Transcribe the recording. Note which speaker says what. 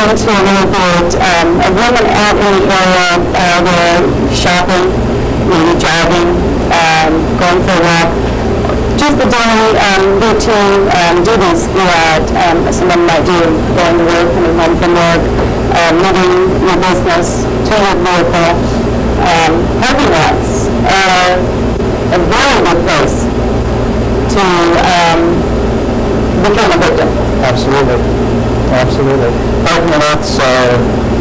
Speaker 1: going to really get a woman out in the area where shopping, maybe driving, going for a walk, just the daily routine duties that someone might do, going to work, coming home from work, moving your business to your vehicle. Parking lots are a very good place to become a victim.
Speaker 2: Absolutely. Parking lots are